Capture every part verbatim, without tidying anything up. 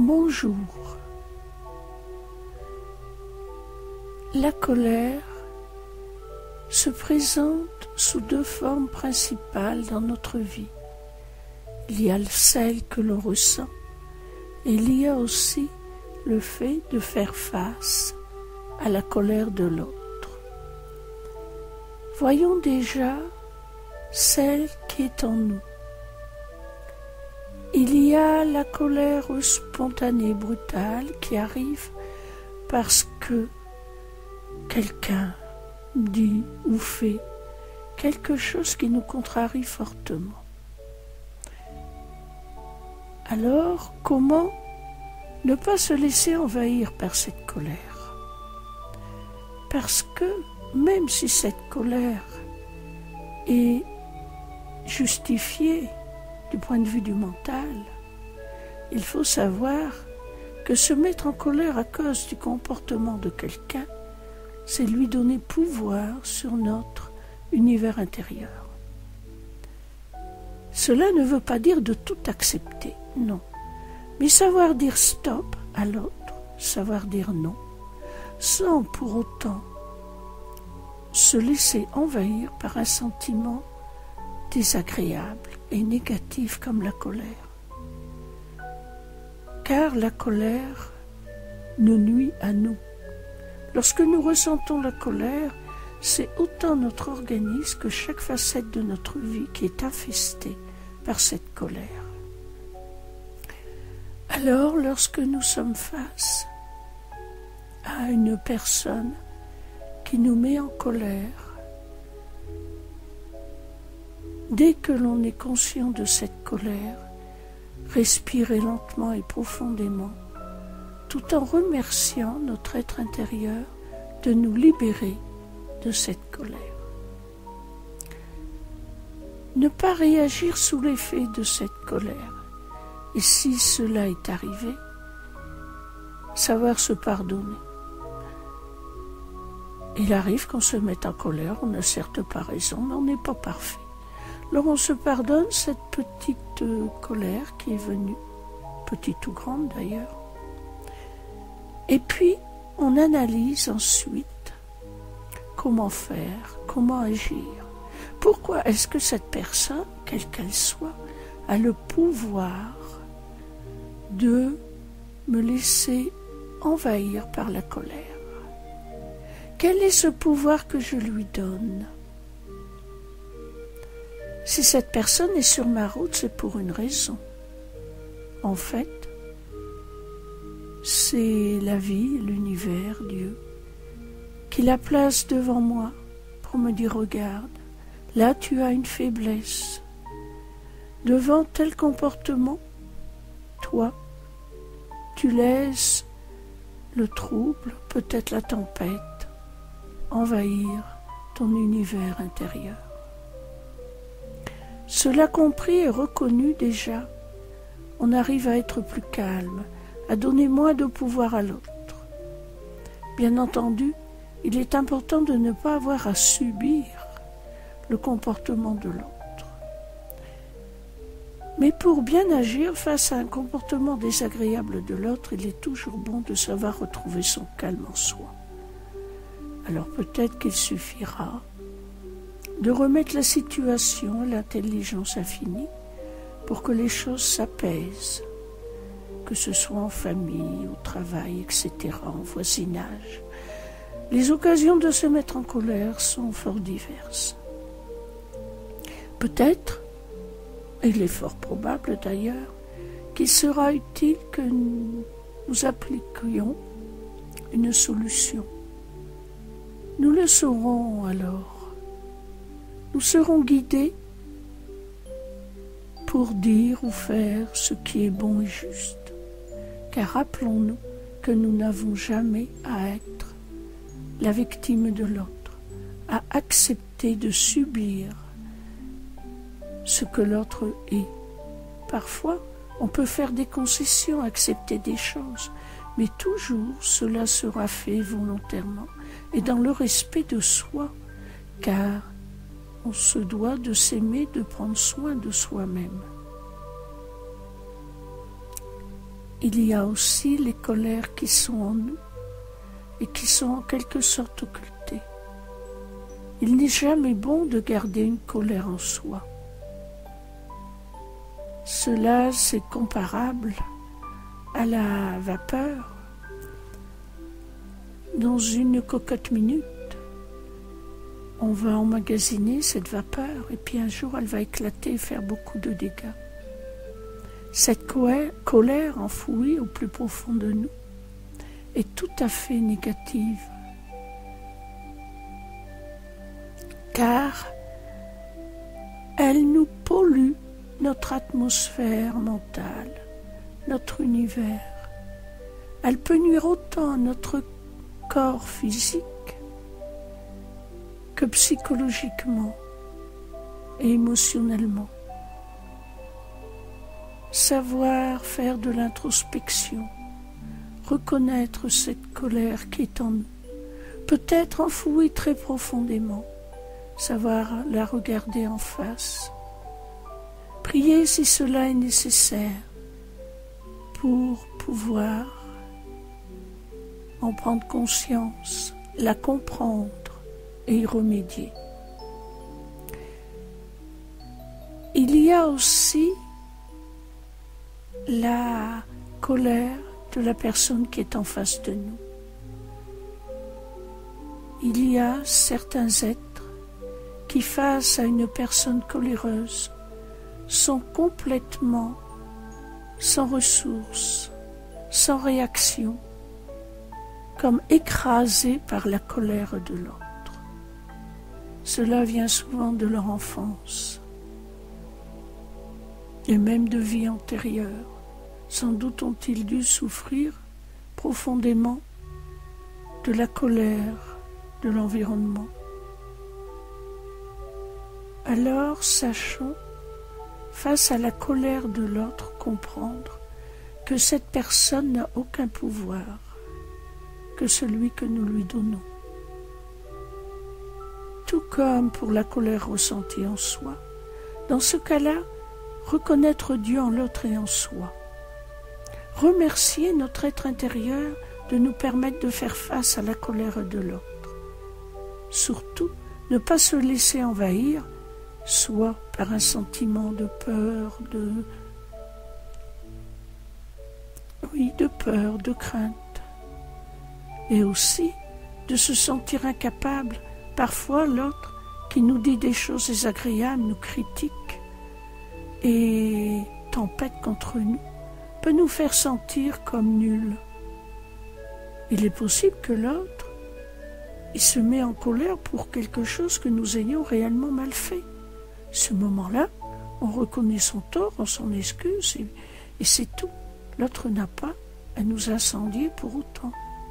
Bonjour. La colère se présente sous deux formes principales dans notre vie. Il y a celle que l'on ressent et il y a aussi le fait de faire face à la colère de l'autre. Voyons déjà celle qui est en nous. Il y a la colère spontanée, brutale, qui arrive parce que quelqu'un dit ou fait quelque chose qui nous contrarie fortement. Alors, comment ne pas se laisser envahir par cette colère? Parce que même si cette colère est justifiée du point de vue du mental, il faut savoir que se mettre en colère à cause du comportement de quelqu'un, c'est lui donner pouvoir sur notre univers intérieur. Cela ne veut pas dire de tout accepter, non, mais savoir dire stop à l'autre, savoir dire non, sans pour autant se laisser envahir par un sentiment désagréable et négatif comme la colère. Car la colère nous nuit à nous. Lorsque nous ressentons la colère, c'est autant notre organisme que chaque facette de notre vie qui est infestée par cette colère. Alors, lorsque nous sommes face à une personne qui nous met en colère, dès que l'on est conscient de cette colère, respirez lentement et profondément, tout en remerciant notre être intérieur de nous libérer de cette colère. Ne pas réagir sous l'effet de cette colère, et si cela est arrivé, savoir se pardonner. Il arrive qu'on se mette en colère, on n'a certes pas raison, mais on n'est pas parfait. Alors on se pardonne cette petite euh, colère qui est venue, petite ou grande d'ailleurs. Et puis on analyse ensuite comment faire, comment agir. Pourquoi est-ce que cette personne, quelle qu'elle soit, a le pouvoir de me laisser envahir par la colère? Quel est ce pouvoir que je lui donne? Si cette personne est sur ma route, c'est pour une raison. En fait, c'est la vie, l'univers, Dieu, qui la place devant moi pour me dire, regarde, là tu as une faiblesse. Devant tel comportement, toi, tu laisses le trouble, peut-être la tempête, envahir ton univers intérieur. Cela compris et reconnu déjà, on arrive à être plus calme, à donner moins de pouvoir à l'autre. Bien entendu, il est important de ne pas avoir à subir le comportement de l'autre. Mais pour bien agir face à un comportement désagréable de l'autre, il est toujours bon de savoir retrouver son calme en soi. Alors peut-être qu'il suffira de remettre la situation à l'intelligence infinie pour que les choses s'apaisent, que ce soit en famille, au travail, et cetera, en voisinage. Les occasions de se mettre en colère sont fort diverses. Peut-être, et il est fort probable d'ailleurs, qu'il sera utile que nous, nous appliquions une solution. Nous le saurons alors. Nous serons guidés pour dire ou faire ce qui est bon et juste. Car rappelons-nous que nous n'avons jamais à être la victime de l'autre, à accepter de subir ce que l'autre est. Parfois, on peut faire des concessions, accepter des choses, mais toujours cela sera fait volontairement et dans le respect de soi, car on se doit de s'aimer, de prendre soin de soi-même. il y a aussi les colères qui sont en nous et qui sont en quelque sorte occultées. Il n'est jamais bon de garder une colère en soi. Cela, c'est comparable à la vapeur dans une cocotte minute. On va emmagasiner cette vapeur et puis un jour elle va éclater et faire beaucoup de dégâts. Cette colère enfouie au plus profond de nous est tout à fait négative, car elle nous pollue notre atmosphère mentale, notre univers. Elle peut nuire autant à notre corps physique que psychologiquement et émotionnellement. Savoir faire de l'introspection, reconnaître cette colère qui est en nous, peut-être enfouie très profondément, savoir la regarder en face, prier si cela est nécessaire pour pouvoir en prendre conscience, la comprendre et y remédier. Il y a aussi la colère de la personne qui est en face de nous. Il y a certains êtres qui, face à une personne coléreuse, sont complètement sans ressources, sans réaction, comme écrasés par la colère de l'autre. Cela vient souvent de leur enfance et même de vie antérieure. Sans doute ont-ils dû souffrir profondément de la colère de l'environnement. Alors, sachons, face à la colère de l'autre, comprendre que cette personne n'a aucun pouvoir que celui que nous lui donnons. Tout comme pour la colère ressentie en soi, dans ce cas-là, reconnaître Dieu en l'autre et en soi. Remercier notre être intérieur de nous permettre de faire face à la colère de l'autre. Surtout, ne pas se laisser envahir, soit par un sentiment de peur, de... oui, de peur, de crainte. Et aussi, de se sentir incapable. Parfois, l'autre qui nous dit des choses désagréables, nous critique et tempête contre nous, peut nous faire sentir comme nuls. Il est possible que l'autre, il se met en colère pour quelque chose que nous ayons réellement mal fait. Ce moment-là, on reconnaît son tort, on s'en excuse et, et c'est tout. L'autre n'a pas à nous incendier pour autant.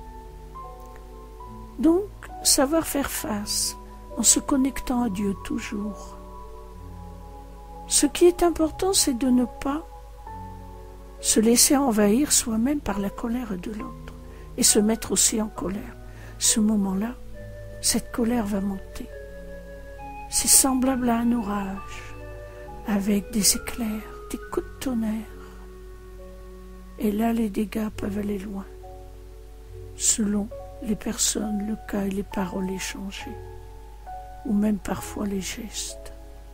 Donc, savoir faire face en se connectant à Dieu toujours. Ce qui est important, c'est de ne pas se laisser envahir soi-même par la colère de l'autre et se mettre aussi en colère. Ce moment-là, cette colère va monter. C'est semblable à un orage avec des éclairs, des coups de tonnerre. Et là, les dégâts peuvent aller loin, selon les personnes, le cas et les paroles échangées, ou même parfois les gestes.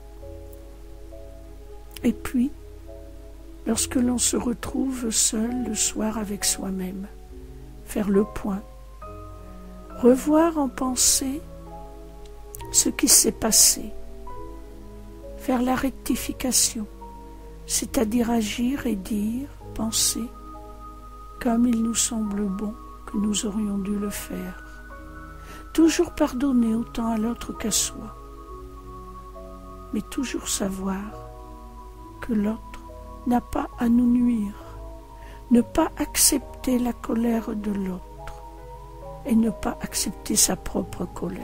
Et puis, lorsque l'on se retrouve seul le soir avec soi-même, faire le point, revoir en pensée ce qui s'est passé, faire la rectification, c'est-à-dire agir et dire, penser, comme il nous semble bon que nous aurions dû le faire. Toujours pardonner autant à l'autre qu'à soi, mais toujours savoir que l'autre n'a pas à nous nuire, ne pas accepter la colère de l'autre et ne pas accepter sa propre colère.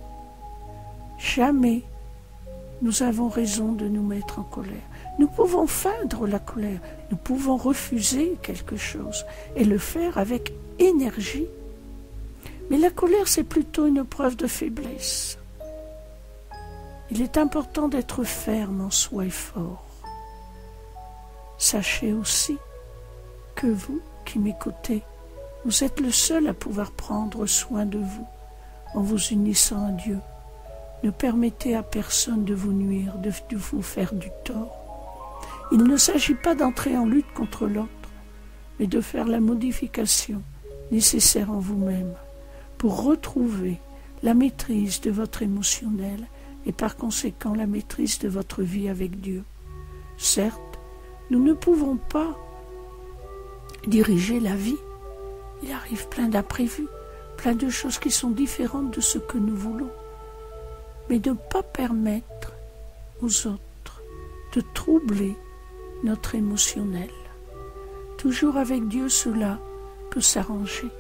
Jamais nous avons raison de nous mettre en colère. Nous pouvons feindre la colère, nous pouvons refuser quelque chose et le faire avec énergie. Mais la colère, c'est plutôt une preuve de faiblesse. Il est important d'être ferme en soi et fort. Sachez aussi que vous, qui m'écoutez, vous êtes le seul à pouvoir prendre soin de vous en vous unissant à Dieu. Ne permettez à personne de vous nuire, de, de vous faire du tort. Il ne s'agit pas d'entrer en lutte contre l'autre, mais de faire la modification nécessaire en vous-même pour retrouver la maîtrise de votre émotionnel et par conséquent la maîtrise de votre vie avec Dieu. Certes, nous ne pouvons pas diriger la vie. Il arrive plein d'imprévus, plein de choses qui sont différentes de ce que nous voulons. Mais de ne pas permettre aux autres de troubler notre émotionnel. Toujours avec Dieu, cela peut s'arranger.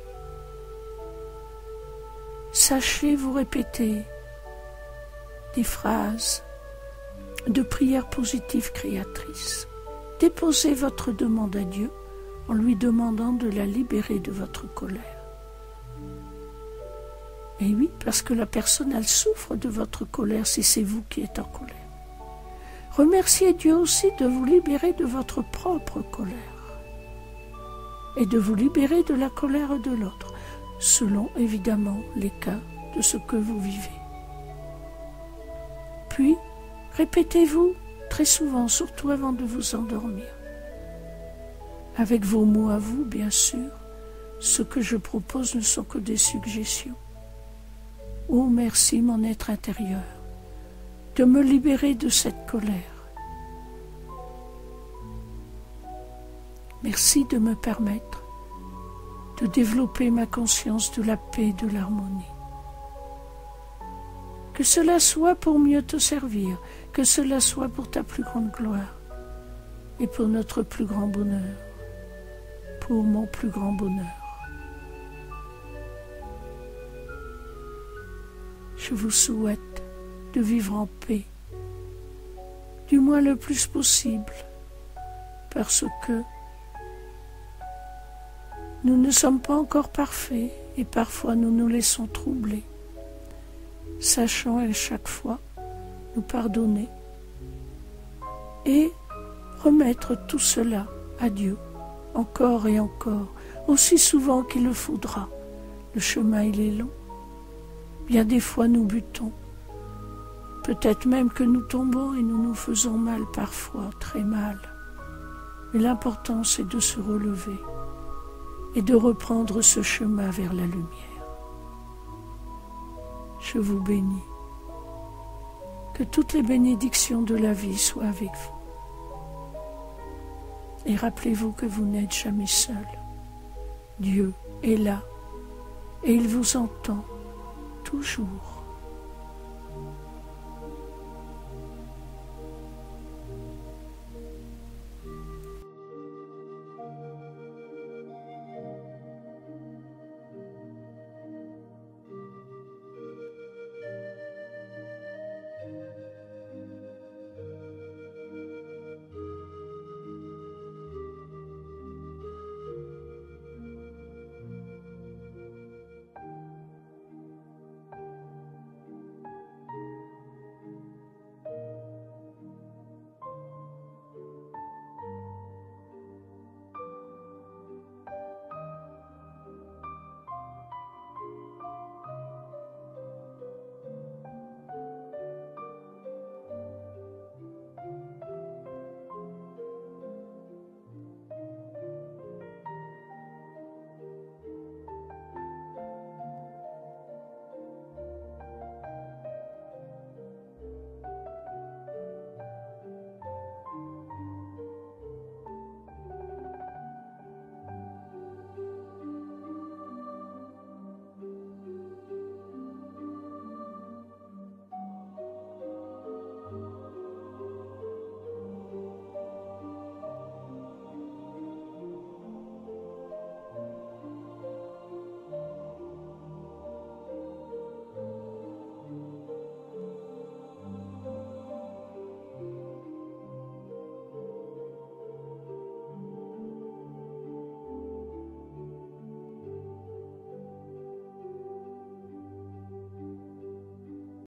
Sachez vous répéter des phrases de prière positive créatrice. Déposez votre demande à Dieu en lui demandant de la libérer de votre colère. Et oui, parce que la personne, elle souffre de votre colère si c'est vous qui êtes en colère. Remerciez Dieu aussi de vous libérer de votre propre colère et de vous libérer de la colère de l'autre, selon évidemment les cas de ce que vous vivez. Puis, répétez-vous très souvent, surtout avant de vous endormir, avec vos mots à vous, bien sûr. Ce que je propose ne sont que des suggestions. Oh, merci, mon être intérieur, de me libérer de cette colère. Merci de me permettre de développer ma conscience de la paix et de l'harmonie. Que cela soit pour mieux te servir, que cela soit pour ta plus grande gloire et pour notre plus grand bonheur, pour mon plus grand bonheur. Je vous souhaite de vivre en paix, du moins le plus possible, parce que nous ne sommes pas encore parfaits et parfois nous nous laissons troubler. Sachons à chaque fois nous pardonner et remettre tout cela à Dieu, encore et encore, aussi souvent qu'il le faudra. Le chemin, il est long. Bien des fois, nous butons. Peut-être même que nous tombons et nous nous faisons mal parfois, très mal. Mais l'important, c'est de se relever et de reprendre ce chemin vers la lumière. Je vous bénis. Que toutes les bénédictions de la vie soient avec vous. Et rappelez-vous que vous n'êtes jamais seul. Dieu est là et il vous entend toujours.